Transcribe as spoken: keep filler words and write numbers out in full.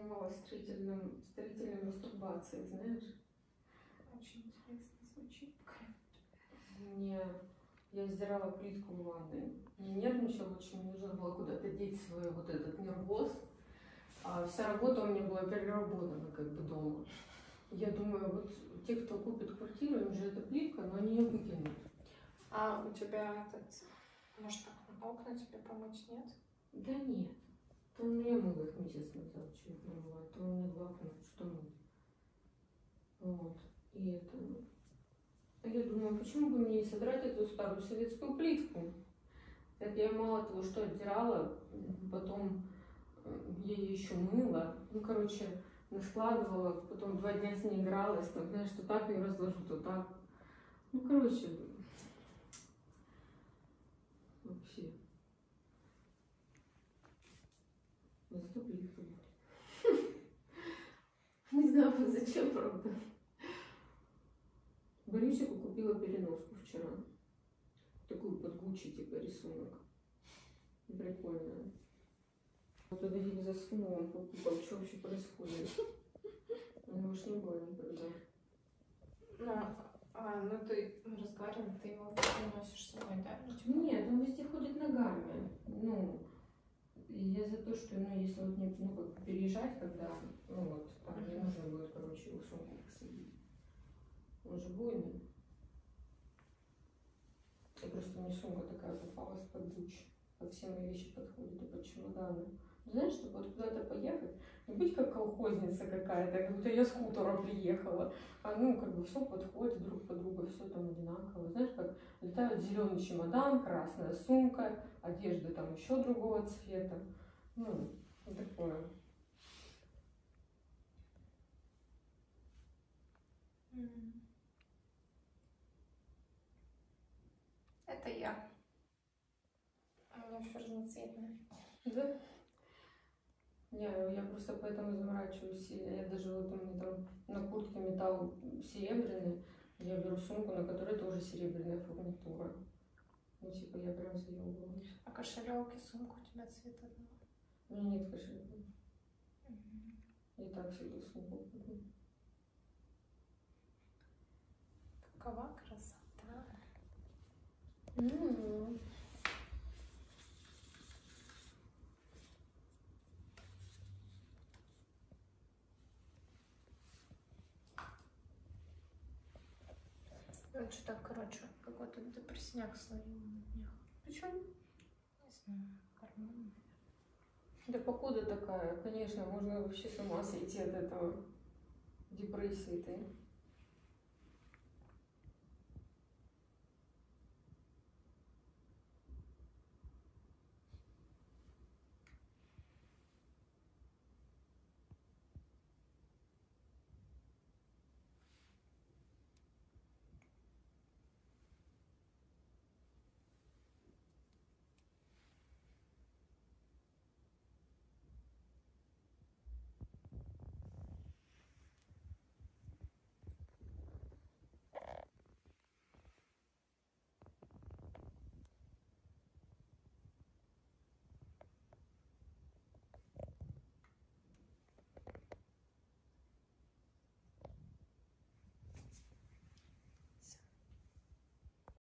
занималась строительным, строительной мастурбацией, знаешь? Очень интересно звучит. Мне, я сдирала плитку в ванной. Не нервничала, очень мне нужно было куда-то деть свой вот этот нервоз. А вся работа у меня была переработана как бы дома. Я думаю, вот те, кто купит квартиру, им же эта плитка, но они ее выкинут. А у тебя этот, может, окна тебе помочь, нет? Да нет. То у меня мыло их месяц назад чуть мыла, то у меня два окна, что мыть. Вот. И это... Я думаю, почему бы мне не содрать эту старую советскую плитку? Так я мало того, что отдирала, потом я ее еще мыла. Ну, короче, наскладывала, потом два дня с ней игралась, там, знаешь, что так ее разложу, то так. Ну, короче, вообще. Зато плитка. Не знаю, зачем, правда. Борисику купила переноску вчера. Такую под Гуччи, типа, рисунок. Прикольная. Вот туда Вик засунул, он попутал, что вообще происходит. У него ж не было никогда. Ну, а, ну ты разговариваем, ты его приносишь с собой, да? Нет, он везде ходит ногами. Ну, и я за то, что, ну, если вот не, ну, как переезжать, когда, ну, вот, там не нужно будет, короче, его сумку посадить. Он же буйный. И просто мне сумка такая попалась под Гуччи. Под все мои вещи подходит и под чемоданы. Знаешь, чтобы вот куда-то поехать, не быть как колхозница какая-то, как будто я с хутора приехала. А ну, как бы все подходит друг под друга, все там одинаково. Знаешь, как летают зеленый чемодан, красная сумка, одежда там еще другого цвета. Ну, вот такое. Mm. Это я. У меня все разноцветное. Да? Не, я просто поэтому заморачиваюсь сильно. Я даже вот у меня там на куртке металл серебряный. Я беру сумку, на которой тоже серебряная фурнитура. Ну, типа, я прям заебываюсь. А кошелек и сумка у тебя цвет одного? У меня нет кошелька. Mm-hmm. Я так всегда сумку куплю. Какова красота. Mm-hmm. Ну, что так, короче, какой-то депрессняк словил на днях. Почему? Не знаю, гормоны. Да покуда такая? Конечно, можно вообще с ума сойти от этого депрессии-то.